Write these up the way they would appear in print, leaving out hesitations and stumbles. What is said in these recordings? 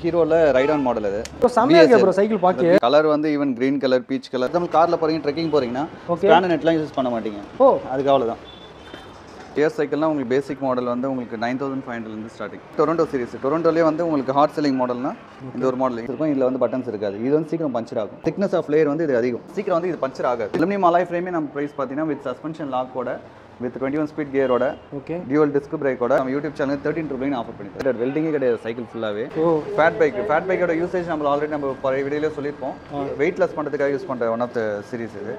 ஹீரோல ride on model இது. Bro செமையா இருக்கு ப்ரோ சைக்கிள் பாக்க. கலர் வந்து even green colour, peach colour. நம்ம கார்ல போறீங்க, ட்ரெக்கிங் போறீங்கன்னா ஸ்டாண்ட் நெட்லாம் யூஸ் பண்ண மாட்டீங்க. ஓ அதுக்கு அவ்வளவுதான். கியர் சைக்கிள்னா உங்களுக்கு பேசிக் மாடல் வந்து உங்களுக்கு 9500 இருந்து ஸ்டார்டிங். Toronto series. டொரண்டோலயே வந்து உங்களுக்கு ஹார்ட் செல்லிங் மாடல்னா இந்த ஒரு மாடல் இருக்கும். இதுல வந்து பட்டன்ஸ் இருக்காது. இது வந்து சீக்கிரம் பஞ்சர் ஆகும். திக்னஸ் ஆஃப் லேயர் வந்து இது அதிகம். சீக்கிரம் வந்து இது பஞ்சர் ஆகாது. அலுமினியம் அலாய் ஃப்ரேமே நம்ம பிரைஸ் பார்த்தீங்கன்னா வித் சஸ்பென்ஷன் லாக்கோட வித் 21 ஸ்பீட் கியரோட டியூவல் டிஸ்க் பிரேக்கோட நம்ம யூடியூப் சேனல் 13 ஆஃபர் பண்ணிட்டோம். வெல்டிங்கே கிடையாது சைக்கிள் ஃபுல்லாவே. ஃபேட் பைக்கோட யூசேஜ் நம்ம ஆல்ரெடி நம்ம பழைய வீடியோல சொல்லியிருப்போம். வெயிட்லெஸ் பண்ணுறதுக்காக யூஸ் பண்ணுற ஒன் ஆஃப் த சீரிஸ் இது.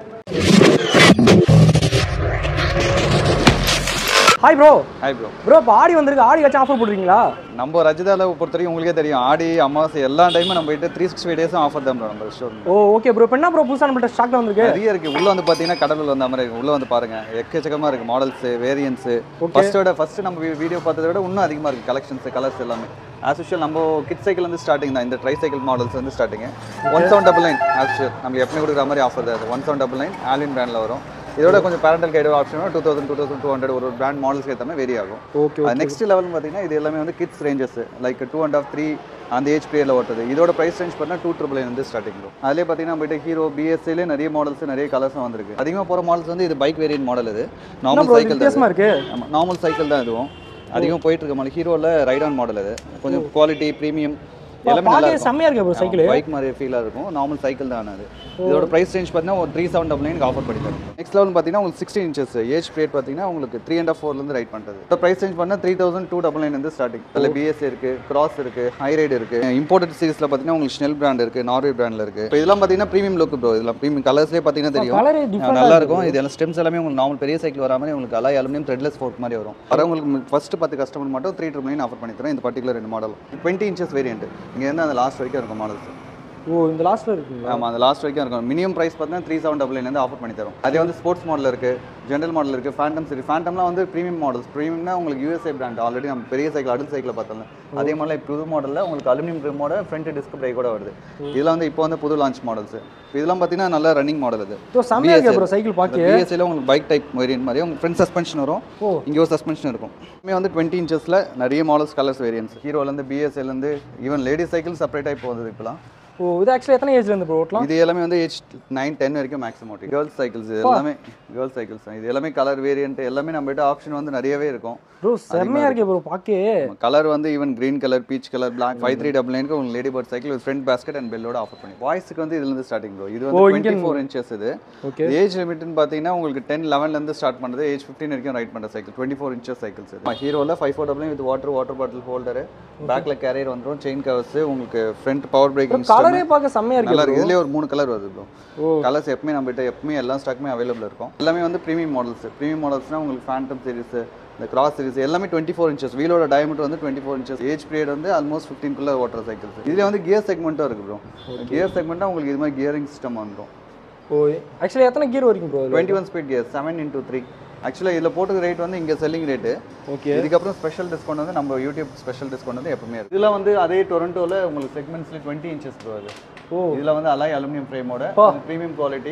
Hi bro. Hi bro. Bro இப்போ ஆடி வந்திருக்கு, ஆடி வச்சு ஆஃபர் போடுறீங்களா? நம்ம ரஜிதால பொறுத்தவரைக்கும் உங்களுக்கே தெரியும், ஆடி அமாவாசை எல்லா டைமும் நம்ம கிட்ட 365 டேஸும் ஆஃபர் தான் ப்ரோ நம்ம ஸ்டோர். Oh okay bro. இப்போ என்ன ப்ரோ புதுசாக நம்மள்ட்ட ஸ்டாக்ல வந்திருக்கு? நிறைய இருக்கு. உள்ள வந்து பார்த்தீங்கன்னா கடலூர் வந்த மாதிரி இருக்கு. உள்ள வந்து பாருங்க எக்கச்சக்கமா இருக்கு மாடல்ஸ், வேரியன்ட்ஸ். ஃபர்ஸ்ட் நம்ம வீடியோ பார்த்ததை விட இன்னும் அதிகமாக இருக்கு கலெக்ஷன்ஸ், கலர்ஸ் எல்லாமே. ஆஸ் யூஷுவல் நம்ம கிட் சைக்கிள் வந்து ஸ்டார்டிங் தான். இந்த ட்ரை சைக்கிள் மாடல்ஸ் வந்து ஸ்டார்டிங் 1799. ஆஸ் யூஷுவல் நம்ம எப்பவுமே கொடுக்குற மாதிரி ஆஃபர் தான். 1799 ஆலின் பிராண்டில் வரும். இதோட கொஞ்சம் பேரண்டல் கைடு ஆப்ஷன் 2000 2200 ஒரு பிராண்ட் மாடல்ஸ்க்கு ஏற்ற மாதிரி வேரி ஆகும். ஓகே. நெக்ஸ்ட் லெவல் பார்த்தீங்கன்னா இது எல்லாமே வந்து கிட்ஸ் ரேஞ்சஸ் லைக் 2.5 3 அந்த ஏஜ் பீரியட்ல ஓட்டுறது. இதோட பிரைஸ் ரேஞ்ச் பார்த்தா 299 வந்து ஸ்டார்டிங். அதிலே பார்த்தீங்கன்னா நம்மகிட்ட ஹீரோ பிஎஸ்சிலே நிறைய மாடல்ஸ், நிறைய கலர்ஸும் வந்திருக்கு. அதிகமாக போகிற மாடல்ஸ் வந்து இது பைக் வேரியன்ட் மாடல். இது நார்மல் சைக்கிள் தான் இருக்கு. ஆமாம் நார்மல் சைக்கிள் தான் இதுவும். அதிகமாக போயிட்டு இருக்க மாடல் ஹீரோல ரைட் ஆன் மாடல். இது கொஞ்சம் குவாலிட்டி ப்ரீமியம் எல்லாமே நல்லா இருக்கும். செமையா இருக்கு ப்ரோ சைக்கிள். பைக் மாதிரி ஃபீலா இருக்கும். நார்மல் சைக்கிள் தான் அது. இதோட பிரைஸ் ரேஞ்ச் பார்த்தீங்கன்னா ஒரு 3799 ஆஃபர் பண்ணி தரோம். நெக்ஸ்ட் லெவல் பார்த்தீங்கன்னா உங்களுக்கு 16 இன்ச்சஸ் ஏஜ் பீரியட் பார்த்தீங்கன்னா உங்களுக்கு 3.5 4 இருந்து ரைட் பண்ணுறது. இந்த பிரைஸ் ரேஞ்ச் பண்ணா 3299 இருந்து ஸ்டார்டிங். அதில் பிஎஸ்சி இருக்கு, கிராஸ் இருக்கு, ஹை ரைடு இருக்கு. இம்போர்ட்டட் சீரிஸ்ல பார்த்தீங்கன்னா உங்களுக்கு ஸ்னெல் பிராண்ட் இருக்கு, நார்வே பிராண்ட்ல இருக்கு. இப்போ இதெல்லாம் பார்த்தீங்கன்னா ப்ரீமியம் லுக் ப்ரோ. இதெல்லாம் ப்ரீமியம் கலர்ஸ்லேயே பார்த்தீங்கன்னா தெரியும் நல்லா இருக்கும். இதெல்லாம் ஸ்டெம்ஸ் எல்லாமே உங்களுக்கு நார்மல் பெரிய சைக்கிள் வர மாதிரி உங்களுக்கு அலாய் அலுமினியம் த்ரெட்லெஸ் ஃபோர்க் மாதிரி வரும். வரவங்களுக்கு ஃபர்ஸ்ட் 10 கஸ்டமர் மட்டும் 3999 ஆஃபர் பண்ணி தரோம். இந்த பர்டிகுலர் ரெண்டு மாடல் 20 இன்ச்சஸ் வேரியன்ட். இங்க இருந்து அந்த லாஸ்ட் வரைக்கும் இருக்கும் மாடல்ஸ். ஓ இந்த லாஸ்ட்ல இருக்குங்களா? ஆமாம் அந்த லாஸ்ட் வரைக்கும் இருக்கும். மினிமம் பிரைஸ் பார்த்தீங்கன்னா 3799 வந்து ஆஃபர் பண்ணி தரும். அதே வந்து ஸ்போர்ட்ஸ் மாடல் இருக்கு, ஜென்ரல் மாடல் இருக்கு, ஃபேண்டம் சரி. ஃபேண்டம்லாம் வந்து ப்ரீமியம் மாடல்ஸ். ப்ரீமியம்னா உங்களுக்கு யூஎஸ்ஏ பிராண்ட். ஆல்ரெடி நம்ம பெரிய சைக்கிள் அடல்ட் சைக்கிள் பார்த்தோம்ல அதே மாதிரி புது மாடலில் உங்களுக்கு அலுமினியம் ரிமோட ஃப்ரண்ட் டிஸ்க் பிரேக்கோட வருது. இதெல்லாம் வந்து இப்போ வந்து புது லான்ச் மாடல்ஸ். இதெல்லாம் பார்த்தீங்கன்னா நல்ல ரன்னிங் மாடல். இது சைக்கிள் பார்க்க பிஎஸ்சியில் உங்களுக்கு பைக் டைப் வேரியன்ட் மாதிரி உங்களுக்கு ஃப்ரண்ட் சஸ்பென்ஷன் வரும். இங்கே ஒரு சஸ்பென்ஷன் இருக்கும். வந்து 20 இன்ச்சஸில் நிறைய மாடல்ஸ், கலர்ஸ், வேரியன்ஸ். ஹீரோலேருந்து பிஎஸ்சிலேருந்து ஈவன் லேடிஸ் சைக்கிள் செப்பரேட்டாக இப்போ வந்தது இப்போலாம். ஓ இது ஆக்சுவலி எத்தனை ஏஜ்ல இருந்து ப்ரோ ஓட்டலாம்? இது எல்லாமே வந்து ஏஜ் 9 10 வரைக்கும் மேக்ஸிமம் ஓட்டி. கேர்ள்ஸ் சைக்கிள்ஸ் இது எல்லாமே கேர்ள்ஸ் சைக்கிள்ஸ் தான். இது எல்லாமே கலர் வேரியன்ட் எல்லாமே நம்மகிட்ட ஆப்ஷன் வந்து நிறையவே இருக்கும். ப்ரோ செமையா இருக்கு ப்ரோ பாக்கே. கலர் வந்து even green colour, peach colour, black 5399 உங்களுக்கு lady bird cycle with front basket and பெல்லோட ஆஃபர் பண்ணி. வாய்ஸ்க்கு வந்து இதுல இருந்து ஸ்டார்டிங் ப்ரோ. இது வந்து 24 இன்ச்சஸ். இது ஏஜ் லிமிட்னு பாத்தீங்கன்னா உங்களுக்கு 10 11ல இருந்து ஸ்டார்ட் பண்றது. ஏஜ் 15 வரைக்கும் ரைட் பண்ற சைக்கிள் 24 இன்ச்சஸ் சைக்கிள்ஸ். இது ஹீரோல 5499 வித் வாட்டர் பாட்டில் ஹோல்டர், பேக்ல கேரியர் வந்துரும், செயின் கவர்ஸ், உங்களுக்கு ஃப்ரண்ட் பவர் பிரேக்கிங் சிஸ்டம். கலரே பார்க்க செமையா இருக்கு. கலர் இதுலயே ஒரு 3 கலர் வருது ப்ரோ. கலர்ஸ் எப்பவுமே நம்மகிட்ட எப்பவுமே எல்லா ஸ்டாக்குமே அவைலபிள் இருக்கும். எல்லாமே வந்து ப்ரீமியம் மாடல்ஸ். ப்ரீமியம் மாடல்ஸ்னா உங்களுக்கு ஃபேண்டம் சீரிஸ், இந்த கிராஸ் சீரிஸ் எல்லாமே 24 இன்ச்சஸ். வீலோட டயமீட்டர் வந்து 24 இன்ச்சஸ். ஏஜ் பீரியட் வந்து ஆல்மோஸ்ட் 15 குள்ள ஓட்டர் சைக்கிள்ஸ். இதுல வந்து கியர் செக்மெண்ட்டும் இருக்கு ப்ரோ. கியர் செக்மெண்ட்டா உங்களுக்கு இது மாதிரி கியரிங் சிஸ்டம் வந்துரும். ஓ ஆக்சுவலி எத்தனை கியர் வரைக்கும் ப்ரோ? 21 speed gear 7x3. ஆக்சுவலா இதுல போட்டுக்க ரேட் வந்து இங்க செல்லிங் ரேட். ஓகே. இதுக்கப்புறம் ஸ்பெஷல் டிஸ்கவுண்ட் வந்து நம்ம யூடியூப் ஸ்பெஷல் டிஸ்கவுண்ட் வந்து எப்பவுமே இருக்கு. இதுல வந்து அதே டொரண்டோல உங்களுக்கு செக்மெண்ட்ஸ்ல 20 இன்ச்சஸ் ப்ரோ. அது இதுல வந்து அலாய் அலுமினியம் ஃப்ரேமோட premium quality,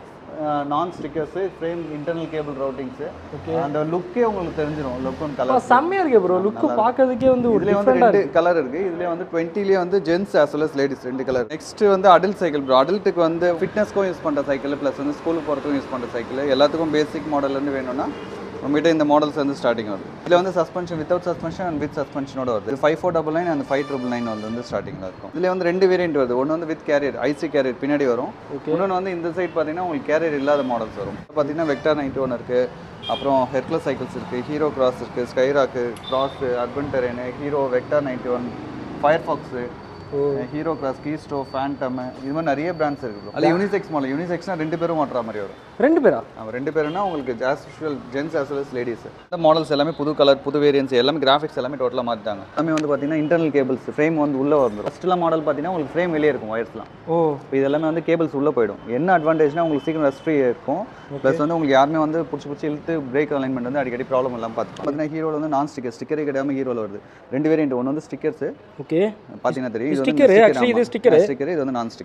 non stickers, frame, internal cable routings. அந்த லுக்கே உங்களுக்கு தெரிஞ்சிரும். லுக் அண்ட் கலர் செமையா இருக்கு ப்ரோ. லுக் பார்க்கிறதுக்கே வந்து ஒரு இதுல வந்து ரெண்டு கலர் இருக்கு. இதுல வந்து 20லே வந்து gents as well as ladies ரெண்டு கலர். நெக்ஸ்ட் வந்து அடல்ட் சைக்கிள் ப்ரோ. அடல்ட்டுக்கு வந்து ஃபிட்னஸ்க்கும் யூஸ் பண்ற சைக்கிள் பிளஸ் வந்து ஸ்கூலுக்கு போறதுக்கும் யூஸ் பண்ற சைக்கிள். எல்லாத்துக்கும் பேசிக் மாடல்ல இருந்து வேணும்னா நம்மகிட்ட இந்த மாடல்ஸ் வந்து ஸ்டார்டிங் வருது. இதுல வந்து suspension without suspension and with சஸ்பென்ஷனோட வருது. 5499 அண்ட் 5999 வந்து ஸ்டார்டிங்ல இருக்கும். இதுல வந்து ரெண்டு வேரியன்ட் வருது. ஒன்னு வந்து வித் கேரியர், ஐசி கேரியர் பின்னாடி வரும். இன்னொன்று வந்து இந்த சைட் பார்த்தீங்கன்னா உங்களுக்கு கேரியர் இல்லாத மாடல்ஸ் வரும். பார்த்தீங்கன்னா வெக்டார் 91 இருக்கு, அப்புறம் ஹெர்குலஸ் சைக்கிள்ஸ் இருக்கு, ஹீரோ கிராஸ் இருக்கு, Skyrock, Cross, Urban Terrain, Hero Vector 91, Firefox, Hero Cross, கீஸ்டோ, ஃபேண்டம், இது மாதிரி நிறைய பிராண்ட்ஸ் இருக்கு. அது யூனிசெக்ஸ் மாடல். யூனிசெக்ஸ்னா ரெண்டு பேரும் ஓட்டுற மாதிரி வரும். ரெண்டு பேரா? ஆமாம், ரெண்டு பேருனா உங்களுக்கு as usual gents as well as ladies. இந்த மாடல்ஸ் எல்லாமே புது கலர், புது வேரியன்ஸ், எல்லாமே கிராஃபிக்ஸ் எல்லாமே டோட்டலாக மாற்றிட்டாங்க. எல்லாமே வந்து பார்த்தீங்கன்னா இன்டர்னல் கேபிள்ஸ், ஃப்ரேம் வந்து உள்ளே வந்துடும். ஃபஸ்ட்லாம் மாடல் பார்த்தீங்கன்னா உங்களுக்கு ஃப்ரேம் வெளியே இருக்கும் ஒயர்ஸ்லாம். இப்போ இது எல்லாமே வந்து கேபிள்ஸ் உள்ளே போயிடும். என்ன அட்வான்டேஜ்னா உங்களுக்கு சீக்கிரம் ரஸ்ட் ஃப்ரீ இருக்கும். ப்ளஸ் வந்து உங்களுக்கு யாருமே வந்து பிடிச்சி இழுத்து பிரேக் அலைன்மெண்ட் வந்து அடிக்கடி ப்ராப்ளம் இல்லாமல் பார்த்துக்கலாம். பார்த்தீங்கன்னா ஹீரோவில் வந்து நான் ஸ்டிக்கரே கிடையாமல் ஹீரோவில் வருது. ரெண்டு வேரியன்ட். ஒன்று வந்து ஸ்டிக்கர்ஸ். ஓகே பார்த்தீங்கன்னா தெரியும். ஸ்டிக்கர், இது ஸ்டிக்கர், இது வந்து நான் ஸ்டிக்கர்.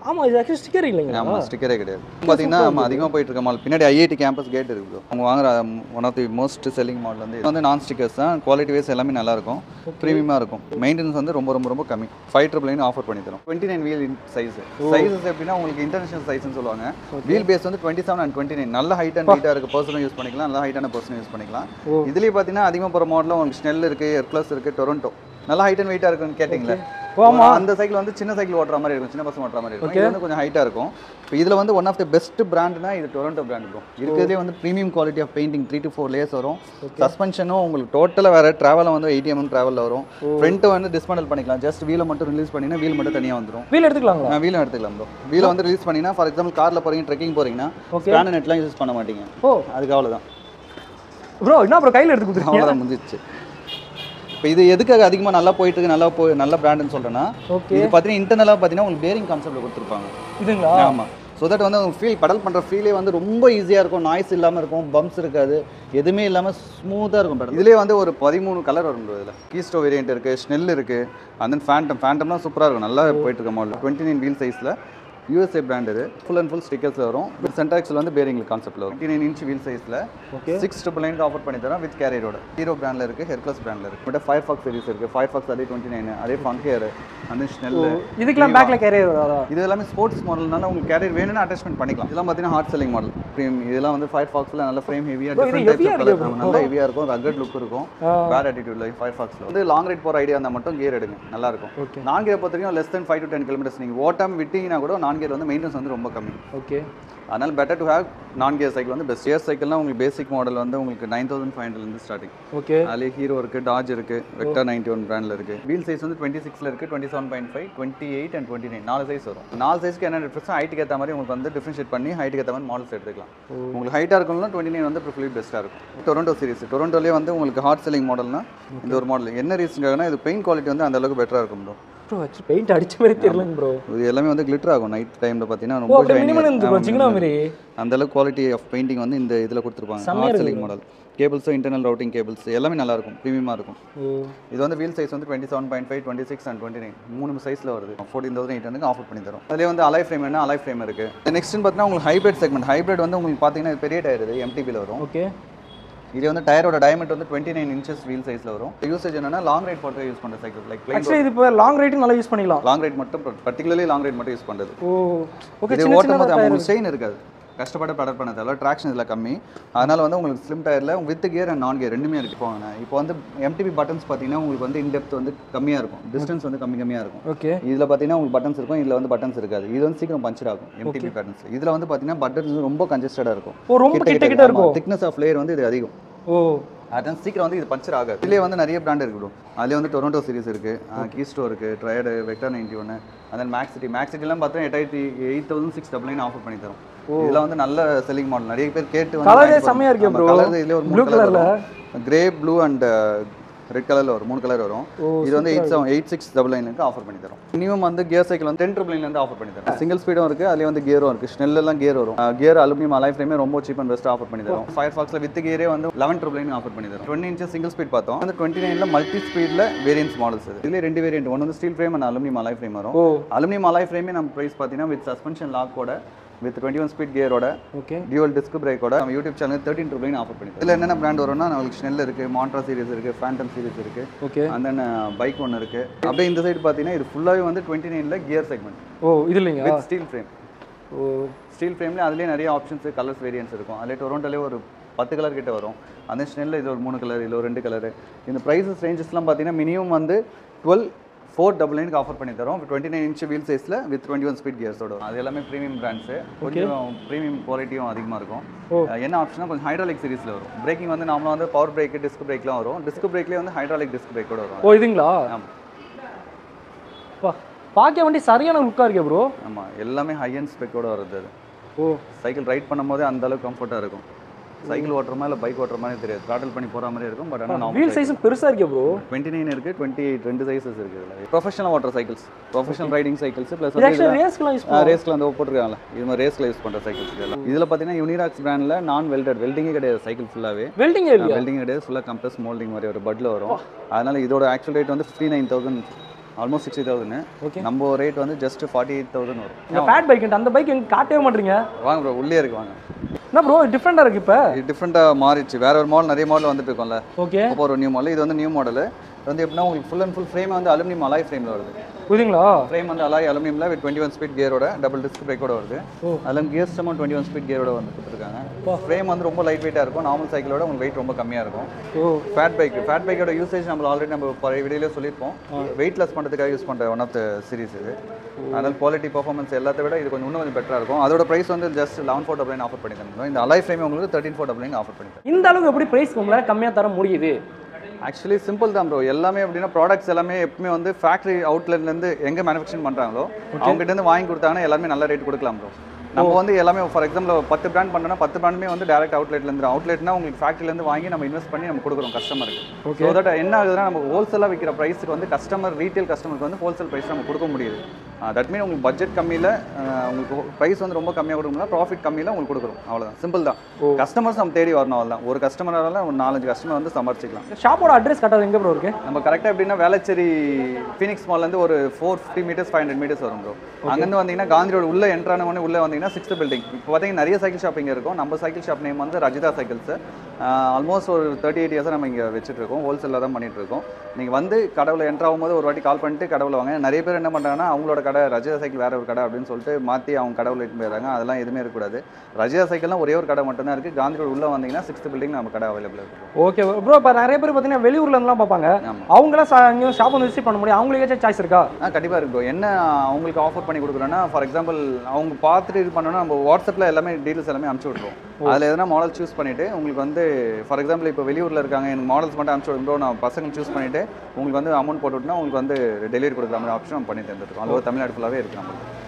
ஆமா இது ஆக்சுவலி ஸ்டிக்கர் இல்லைங்க. ஆமாம் ஸ்டிக்கரே கிடையாது. பார்த்தீங்கன்னா நம்ம அதிகமாக போயிட்டு இருக்க மாடல் பின்னாடி ஐஐடி கேம்பஸ் கேட் இருக்குது ப்ரோ. அவங்க வாங்குற one of the most selling model வந்து இது வந்து நான் ஸ்டிக்கர்ஸ் தான். குவாலிட்டி வைஸ் எல்லாமே நல்லா இருக்கும், ப்ரீமியமாக இருக்கும். மெயின்டெனன்ஸ் வந்து ரொம்ப ரொம்ப ரொம்ப கம்மி. 599 ஆஃபர் பண்ணி தரும். 29 வீல் சைஸ். சைஸஸ் எப்படின்னா உங்களுக்கு இன்டர்நேஷனல் சைஸ்னு சொல்லுவாங்க. வீல் பேஸ் வந்து 27 and 29. நல்ல ஹைட் அண்ட் வெயிட்டாக இருக்குது, பர்சனும் யூஸ் பண்ணிக்கலாம், நல்ல ஹைட்டான பர்சனும் யூஸ் பண்ணிக்கலாம். இதுலேயே பார்த்தீங்கன்னா அதிகமாக போகிற மாடலும் உங்களுக்கு ஸ்னெல் இருக்குது, ஹெர்குலஸ் இருக்குது, டொரண்டோ. நல்லா ஹைட் அண்ட் வெயிட்டாக இருக்குன்னு கேட்டிங்களே. அந்த சைக்கிள் வந்து சின்ன சைக்கிள் ஓட்டுற மாதிரி இருக்கும், சின்ன பசங்க ஓட்டுற மாதிரி இருக்கும். இது வந்து கொஞ்சம் ஹைட்டாக இருக்கும். இப்போ இதில் வந்து ஒன் ஆஃப் தி பெஸ்ட் பிராண்ட்னா இது டொரண்டோ பிராண்ட் இருக்கும். இருக்கிறதே வந்து premium quality of painting 3 to 4 layers வரும். சஸ்பென்ஷனும் உங்களுக்கு டோட்டலாக வேறு ட்ராவலில் வந்து 80 mm ட்ராவலில் வரும். ஃப்ரண்ட்டை வந்து டிஸ்மேண்டில் பண்ணிக்கலாம். ஜஸ்ட் வீலை மட்டும் ரிலீஸ் பண்ணினா வீல் மட்டும் தனியாக வந்துடும். வீல் எடுத்துக்கலாங்களா? வீலும் எடுத்துக்கலாம் ப்ரோ. வீலை வந்து ரிலீஸ் பண்ணினா ஃபார் எக்ஸாம்பிள் காரில் போகிறீங்க, ட்ரெக்கிங் போகிறீங்கன்னா ஸ்பேனர் நெட்லாம் யூஸ் பண்ண மாட்டீங்க. அதுக்கு அவ்வளோதான் ப்ரோ. என்ன ப்ரோ கையில் எடுத்து கொடுத்துருக்கீங்க? அவ்வளோதான் முடிஞ்சிச்சு. இப்போ இது எதுக்காக அதிகமாக நல்லா போயிட்டு இருக்கு, நல்ல பிராண்டுன்னு சொல்கிறேன்னா இது பார்த்தீங்கன்னா இன்டர்னலாக பார்த்தீங்கன்னா உங்களுக்கு பேரிங் கான்செப்ட்டில் கொடுத்துருப்பாங்க. இதுங்களா? ஆமாம். ஸோ தட் வந்து உங்களுக்கு ஃபீல் பெடல் பண்ணுற ஃபீலே வந்து ரொம்ப ஈஸியாக இருக்கும். நாய்ஸ் இல்லாமல் இருக்கும், பம்ப்ஸ் இருக்காது, எதுவுமே இல்லாமல் ஸ்மூத்தாக இருக்கும் பெடல். இதுலேயே வந்து ஒரு 13 கலர் வரும் இதில். கீஸ்டோ வேரியன்ட் இருக்குது, ஸ்னெல் இருக்குது, அண்ட் தென் ஃபேண்டம்லாம் சூப்பராக இருக்கும். நல்லா போயிட்டு இருக்க மாடல் 29 வீல் சைஸில் USA பிராண்ட். இது ஃபுல் அண்ட் ஃபுல் ஸ்டிக்கர்ஸில் வரும். சென்டாக்ஸில் வந்து பேரிங் கான்செப்ட்டில் வரும். 29 inch வீல் சைஸில் 699 ஆஃபர் பண்ணி தரோம் வித் கேரியரோட. ஹீரோ பிராண்டில் இருக்குது, ஹெர்குலஸ் பிராண்டில் இருக்குது. பட் ஃபயர்ஃபாக்ஸ் சீரிஸ் இருக்குது. ஃபயர்ஃபாக்ஸ் அதே 29, அதே ஃபங்கேர், அந்த ஸ்னெல். இதுக்கெல்லாம் பேக்கில் கேரியர் வராதா? இது எல்லாமே ஸ்போர்ட்ஸ் மாடல்னால உங்களுக்கு கேரியர் வேணும்னா அட்டாச்மெண்ட் பண்ணிக்கலாம். இதெல்லாம் பார்த்தீங்கன்னா ஹார்ட் செல்லிங் மாடல். இதெல்லாம் வந்து ஃபயர்ஃபாக்ஸில் நல்ல ஃப்ரேம் ஹெவியாக டிஃப்ரெண்ட் டைப்ஸ் ஆஃப் கலர் நல்ல ஹெவியாக இருக்கும், ரக்கட் லுக் இருக்கும், பேட் ஆட்டிடியூட்ல. ஃபயர்ஃபாக்ஸில் வந்து லாங் ரைட் போகிற ஐடியா இருந்தால் மட்டும் கியர் எடுங்க, நல்லா இருக்கும். நான் கியர் பொறுத்த வரைக்கும் less than 5 to 10 kilometers நீங்கள் ஓட்டாமல் விட்டீங்கன்னா கூட நான் கியர் வந்து மெயின்டெனன்ஸ் வந்து ரொம்ப கம்மி. ஓகே. அதனால் better to have non gear cycle வந்து பெஸ்ட். கியர் சைக்கிள்னா உங்களுக்கு பேசிக் மாடல் வந்து உங்களுக்கு 9500 ஸ்டார்டிங். ஓகே. அதிலே ஹீரோ இருக்குது, டாஜ் இருக்குது, வெக்டர் 91 பிராண்டில் இருக்குது. வீல் சைஸ் வந்து 26 இருக்குது, 27.5, 28 and 29 4 சைஸ் வரும். 4 சைஸ்க்கு என்ன டிஃப்ரென்ஸ் ஹைட்டுக்கு ஏற்ற மாதிரி உங்களுக்கு வந்து டிஃப்ரென்ஷியேட் பண்ணி ஹைட்டுக்கு ஏற்ற மாதிரி மாடல்ஸ் எடுத்துக்கலாம். உங்களுக்கு ஹைட்டாக இருக்கணும்னா 29 வந்து ப்ரிஃபரபிளி பெஸ்ட்டாக இருக்கும். Toronto series. டொரண்டோலேயே வந்து உங்களுக்கு ஹார்ட் செல்லிங் மாடல்னா இந்த ஒரு மாடல். என்ன ரீசனுக்காகனா இது பெயிண்ட் குவாலிட்டி வந்து அந்த அளவுக்கு பெட்டராக இருக்கும் ப்ரோ. பெயிண்ட் அடிச்ச மாதிரி தெரியலங்க ப்ரோ. இது எல்லாமே வந்து கிளிட்டர் ஆகும் நைட் டைம்ல பாத்தீங்கன்னா ரொம்ப அந்த அளவுக்கு குவாலிட்டி ஆஃப் பெயிண்டிங் வந்து இந்த இதுல கொடுத்துருப்பாங்க. Hard selling model. Cables, internal routing cables எல்லாமே நல்லா இருக்கும், ப்ரீமியமாக இருக்கும். இது வந்து வீல் சைஸ் வந்து 27.5, 26 and 29 3 சைஸில் வருது. 14,800 ஆஃபர் பண்ணி தரும். அதிலே வந்து அலாய் ஃப்ரேம் வேணா அலாய் ஃப்ரேம் இருக்குது. நெக்ஸ்ட்னு பார்த்தீங்கன்னா உங்களுக்கு ஹைப்ரிட் செக்மெண்ட். ஹைப்ரிட் வந்து உங்களுக்கு பார்த்தீங்கன்னா பெரிய டயர் இது MTBல வரும். ஓகே. இது வந்து டயரோட டயமீட்டர் வந்து 29 inches வீல் சைஸ்ல வரும். யூசேஜ் என்னன்னா லாங் ரைட் போட்டு யூஸ் பண்ற சைக்கிள் லைக் பிளைன். ஆக்சுவலி இது இப்போ லாங் ரைட் நல்லா யூஸ் பண்ணிக்கலாம். லாங் ரைட் மட்டும் பர்టిక్యులர்லி லாங் ரைட் மட்டும் யூஸ் பண்றது. Oh okay. இது ஓட்டும்போது உங்களுக்கு ஸ்ட்ரெயின் இருக்காது, கஷ்டப்பட்டு பெடல் பண்ண தேவை. ட்ராக்ஷன் இதில் கம்மி, அதனால வந்து உங்களுக்கு ஸ்லிம் டயரில் with gear and non gear ரெண்டுமே இருக்கு. போங்க இப்போ வந்து MTB பட்டன்ஸ் பார்த்தீங்கன்னா உங்களுக்கு வந்து இன்டெப்த் வந்து கம்மியாக இருக்கும், டிஸ்டன்ஸ் வந்து கம்மியாக இருக்கும். ஓகே. இதில் பார்த்தீங்கன்னா உங்களுக்கு பட்டன்ஸ் இருக்கும், இதில் வந்து பட்டன்ஸ் இருக்காது. இது வந்து சீக்கிரம் பஞ்சர் ஆகும் MTB பட்டன்ஸ். இதில் வந்து பார்த்தீங்கன்னா பட்டன்ஸ் ரொம்ப கன்ஜஸ்டடாக இருக்கும், ரொம்ப கிட்ட இருக்கும். திக்னஸ் ஆஃப் லேயர் வந்து இது அதிகம். ஓ அதான் சீக்கிரம் வந்து இது பஞ்சர் ஆகாது. இதுலேயே வந்து நிறைய பிராண்ட் இருக்குது. அதுலேயே வந்து டொரண்டோ சீரிஸ் இருக்குது, கீஸ்டோ இருக்குது, ட்ரையடு, வெக்டர் 91, அதன் மேக்ஸிட்டிலாம் பார்த்தீங்கன்னா 8,699 ஆஃபர் பண்ணி தரும். இதெல்லாம் வந்து நல்ல செல்லிங் மாடல். நிறைய பேர் கேட்டு வந்து கலரே செமையா இருக்கு ப்ரோ. கலர் இதுல ஒரு 3 கலர்ல கிரே, ப்ளூ அண்ட் ரெட் கலர்ல வரும். 3 கலர் வரும். இது வந்து 8699க்கு ஆஃபர் பண்ணி தரும். மினிமம் வந்து கியர் சைக்கிள் வந்து 10,999 இருந்து ஆஃபர் பண்ணி தரும். சிங்கிள் ஸ்பீடும் இருக்கு, அதுல வந்து கியரும் இருக்கு. ஸ்னெல் எல்லாம் கியர் வரும். கியர் அலுமினியம் அலாய் ஃப்ரேமே ரொம்ப சீப் அண்ட் பெஸ்ட் ஆஃபர் பண்ணி தரும். ஃபயர்ஃபாக்ஸ்ல வித் கியரே வந்து 11,999 ஆஃபர் பண்ணி தரும். 20 inch சிங்கிள் ஸ்பீட் பார்த்தோம். வந்து 29ல மல்டி ஸ்பீட்ல வேரியன்ட்ஸ் மாடல்ஸ். இதுல ரெண்டு வேரியன்ட், ஒன்னு வந்து steel frame and aluminium alloy frame வரும். அலுமினியம் அலாய் ஃப்ரேமே நம்ம பிரைஸ் பாத்தீங்கன்னா வித் சஸ்பென்ஷன் லாக்கோட with 21 speed gear-ஓட dual disc brake-ஓட நம்ம யூடியூப் சேனல் 13,999 ஆஃபர் பண்ணி தரோம். இதில் என்னென்ன பிராண்ட் வரும்னா நமக்கு ஸ்னெல் இருக்கு, மாண்ட்ரா சீரிஸ் இருக்கு, ஃபேண்டம் சீரிஸ் இருக்கு, அண்ட் தென் பைக் ஒன்று இருக்கு. அப்படியே இந்த சைடு பார்த்தீங்கன்னா இது ஃபுல்லாகவே வந்து 29ல கியர் செக்மெண்ட். இது இல்லைங்க, வித் ஸ்டீல் ஃப்ரேம். ஸ்டீல் ஃப்ரேம்லேயே அதுலேயே நிறைய ஆப்ஷன்ஸ், கலர்ஸ், வேரியன்ஸ் இருக்கும். அதிலே டொரண்டோலேயே ஒரு 10 கலர் கிட்ட வரும். அந்த ஸ்னெல்ல இது ஒரு 3 கலர், இல்லை ஒரு 2 கலர். இந்த ப்ரைஸஸ் ரேஞ்சஸ்லாம் பார்த்தீங்கன்னா மினிமம் வந்து 12,499 ஆஃபர் பண்ணி தரோம். 29 inch வீல் சைஸில் வித் 21 ஸ்பீட் கியர்ஸோட. அது எல்லாமே ப்ரீமியம் பிராண்ட்ஸு, கொஞ்சம் ப்ரீமியம் குவாலிட்டியும் அதிகமாக இருக்கும். என்ன ஆப்ஷனா கொஞ்சம் ஹைட்ராலிக் சீரிஸில் வரும். பிரேக்கிங் வந்து நார்மலாக வந்து பவர் பிரேக், டிஸ்க் பிரேக்லாம் வரும். டிஸ்க் பிரேக்லேயே வந்து ஹைட்ராலிக் டிஸ்க் பிரேக்கோட வரும். இதுங்களா? ஆமாம். பார்க்க வண்டி சரியான லுக்காக இருக்கே ப்ரோ. ஆமாம், எல்லாமே ஹை அண்ட் ஸ்பெக்கோட வருது. அது சைக்கிள் ரைட் பண்ணும்போதே அந்த அளவுக்கு கம்ஃபர்ட்டாக இருக்கும். சைக்கிள் ஓட்டுற மாதிரி இல்லை பைக் ஓட்டுற மாதிரி தெரியாது, த்ராட்டில் பண்ணி போகிற மாதிரி இருக்கும். பட் ஆனால் வீல் சைஸும் பெருசாக இருக்கே ப்ரோ. 29 இருக்குது, 28 2 சைஸஸ் இருக்குது. ப்ரொஃபஷனல் ஓட்டுற cycles, professional riding cycles plus ரேஸ்க்குலாம் வந்து போட்டுருக்காங்களா, இது மாதிரி ரேஸ்ல யூஸ் பண்ணுற சைக்கிள்ஸ் எல்லாம். இதில் பார்த்தீங்கன்னா யூனிராக்ஸ் பிராண்டில் நான் வெல்டிங்கே கிடையாது. சைக்கிள் ஃபுல்லாகவே வெல்டிங் கிடையாது, ஃபுல்லாக கம்ப்ரஸ் மோல்டிங் மாதிரி ஒரு பட்டில் வரும். அதனால் இதோட ஆக்சுவல் ரேட் வந்து 59,000 ஆல்மோஸ்ட் 60,000. ஓகே நம்ம ரேட் வந்து ஜஸ்ட் 48,000 வரும். இந்த ஃபேட் பைக் அந்த பைக் எங்க காட்டவே மாட்டீங்க. வாங்க ப்ரோ, உள்ளே இருக்கு வாங்க. என்ன ப்ரோ டிஃப்ரெண்டா இருக்கு இப்போ? இது டிஃப்ரெண்ட்டாக மாறிடுச்சு. வேற ஒரு மாடல், நிறைய மாடல் வந்துட்டு இருக்கோம்ல. ஓகே இப்போ ஒரு நியூ மாடல். இது வந்து நியூ மாடல். இது வந்து எப்படின்னா உங்களுக்கு ஃபுல் அண்ட் ஃபுல் ஃப்ரேம் வந்து அலுமினியம் அலாய் ஃப்ரேமில் வருது. புரியுதுங்களா? ஃப்ரேம் வந்து அலாய் அலுமினியமில் வித் 21 ஸ்பீட் கியரோட டபுள் டிஸ்க் பிரேக்கோட வருது. அதில் கியர் சிஸ்டமும் 21 ஸ்பீட் கியரோட வந்து கொடுத்துருக்காங்க. ஃப்ரேம் வந்து ரொம்ப லைட் வெயிட்டாக இருக்கும். நார்மல் சைக்கிளோட உங்களுக்கு வெயிட் ரொம்ப கம்மியாக இருக்கும். ஃபேட் பைக்கோட யூசேஜ் நம்ம ஆல்ரெடி நம்ம பழைய வீடியோலேயே சொல்லியிருப்போம். வெயிட்லெஸ் பண்ணுறதுக்காக யூஸ் பண்ணுற ஒன் ஆஃப் த சீரிஸ் இது. அதனால் குவாலிட்டி பர்ஃபார்மன்ஸ் எல்லாத்தை விட இது இன்னும் கொஞ்சம் பெட்டராக இருக்கும். அதோட ப்ரைஸ் வந்து ஜஸ்ட் 11,499 ஆஃபர் பண்ணி தந்தோம். இந்த அலாய் ஃப்ரேம் உங்களுக்கு 13,499 ஆஃபர் பண்ணி தரோம். இந்த அளவுக்கு எப்படி பிரைஸ் உங்களால் கம்மியாக தர முடியுது? ஆக்சுவலி சிம்பிள் தான் ப்ரோ. எல்லாமே அப்படின்னா ப்ராடக்ட்ஸ் எல்லாமே எப்பவுமே வந்து ஃபேக்ட்ரி அவுட்லெட்லேருந்து எங்கே மேனுஃபேக்சரிங் பண்ணுறாங்களோ அவங்ககிட்ட வாங்கி கொடுத்தாங்கன்னா எல்லாமே நல்ல ரேட் கொடுக்கலாம் ப்ரோ. நம்ம வந்து எல்லாமே ஃபார் எக்ஸாம்பிள் 10 பிராண்ட் பண்ணோம்னா 10 பிராண்டுமே வந்து டேரக்ட் அவுட்லெட்லேருந்து, அவுட்லெட்னா உங்களுக்கு ஃபேக்ட்ரிலேருந்து வாங்கி நம்ம இன்வெஸ்ட் பண்ணி நம்ம கொடுக்குறோம் கஸ்டமருக்கு. ஸோ தட் என்ன ஆகுதுன்னா நம்ம ஹோல்சேலாக விற்கிற ப்ரைஸுக்கு வந்து ரீட்டைல் கஸ்டமருக்கு வந்து ஹோல்சேல் ப்ரைஸ் நம்ம கொடுக்க முடியுது. தட் மீன் உங்களுக்கு பட்ஜெட் கம்மியில் உங்களுக்கு ப்ரைஸ் வந்து ரொம்ப கம்மியாக கொடுக்கணும்னா ப்ராஃபிட் கம்மியில் உங்களுக்கு கொடுக்குறோம். அவ்வளோதான், சிம்பிள் தான். கஸ்டமர்ஸ் நம்ம தேடி வரணும். அவ்வளோதான். ஒரு கஸ்டமரால ஒரு 4-5 கஸ்டமர் வந்து சம்பாரிச்சிக்கலாம். ஷாப்போட அட்ரஸ் கரெக்டாக எங்கே ப்ரோ இருக்கு? நம்ம கரெக்டாக எப்படின்னா வேளச்சேரி ஃபீனிக்ஸ் மால்லேருந்து ஒரு 450 மீட்டர்ஸ் 500 மீட்டர்ஸ் வரும் ப்ரோ. அங்கேருந்து வந்தீங்கன்னா காந்தி ரோடு உள்ளே என்ட்ரான உடனே உள்ளே வந்தீங்கன்னா 6th பில்டிங். இப்போ பார்த்தீங்கன்னா நிறைய சைக்கிள் ஷாப் இங்கே இருக்கும். நம்ம சைக்கிள் ஷாப் நேம் வந்து ரஜிதா சைக்கிள்ஸ். ஆல்மோஸ்ட் ஒரு 38 இயர்ஸாக நம்ம இங்கே வச்சுட்டு இருக்கோம். ஹோல்சேலில் தான் பண்ணிட்டு இருக்கோம். நீங்கள் வந்து கடவுளை என்ட்ரு ஆகும்போது ஒரு வாட்டி கால் பண்ணிட்டு கடவுளை வாங்க. நிறைய பேர் என்ன பண்ணுறாங்கன்னா அவங்களோட கடை ரஜிதா சைக்கிள் வேற ஒரு கடை அப்படின்னு சொல்லிட்டு மாற்றி அவங்க கடவுளை இட்டு போயிடுறாங்க. அதெல்லாம் எதுவுமே இருக்கக்கூடாது. ரஜிதா சைக்கிள்லாம் ஒரே ஒரு கடை மட்டும்தான் இருக்குது. காந்தி ரோடு உள்ளே வந்தீங்கன்னா 6th பில்டிங் நம்ம கடை அவைலபிள் இருக்குது. Okay bro. இப்போ நிறைய பேர் பார்த்தீங்கன்னா வெளியூர்லேருந்துலாம் பார்ப்பாங்க. அவங்களாம் இங்கே ஷாப் வந்து விசிட் பண்ண முடியும். அவங்களுக்கு ஏதாச்சும் சாய்ஸ் இருக்கா? கண்டிப்பாக இருக்கு ப்ரோ. என்ன அவங்களுக்கு ஆஃபர் பண்ணி கொடுக்குறோன்னா ஃபார் எக்ஸாம்பிள் அவங்க பார்த்துட்டு இது பண்ணோன்னா நம்ம வாட்ஸ்அப்பில் எல்லாமே டீட்டெயில்ஸ் எல்லாமே அனுப்பிச்சி விட்ருவோம். அதில் எதனா மாடல் சூஸ் பண்ணிவிட்டு உங்களுக்கு வந்து ஃபார் எக்ஸாம்பிள் இப்போ வெளியூரில் இருக்காங்க, எனக்கு மாடல்ஸ் மட்டும் அனுப்பிச்சி விடுறோம், நான் பசங்க சூஸ் பண்ணிவிட்டு உங்களுக்கு வந்து அமௌண்ட் போட்டுவிட்டுனா உங்களுக்கு வந்து டெலிவரி கொடுக்குற மாதிரி ஆப்ஷன் நம்ம பண்ணி தந்துருக்கோம். அது தமிழ்நாடு ஃபுல்லாகவே இருக்குது நம்மளுக்கு.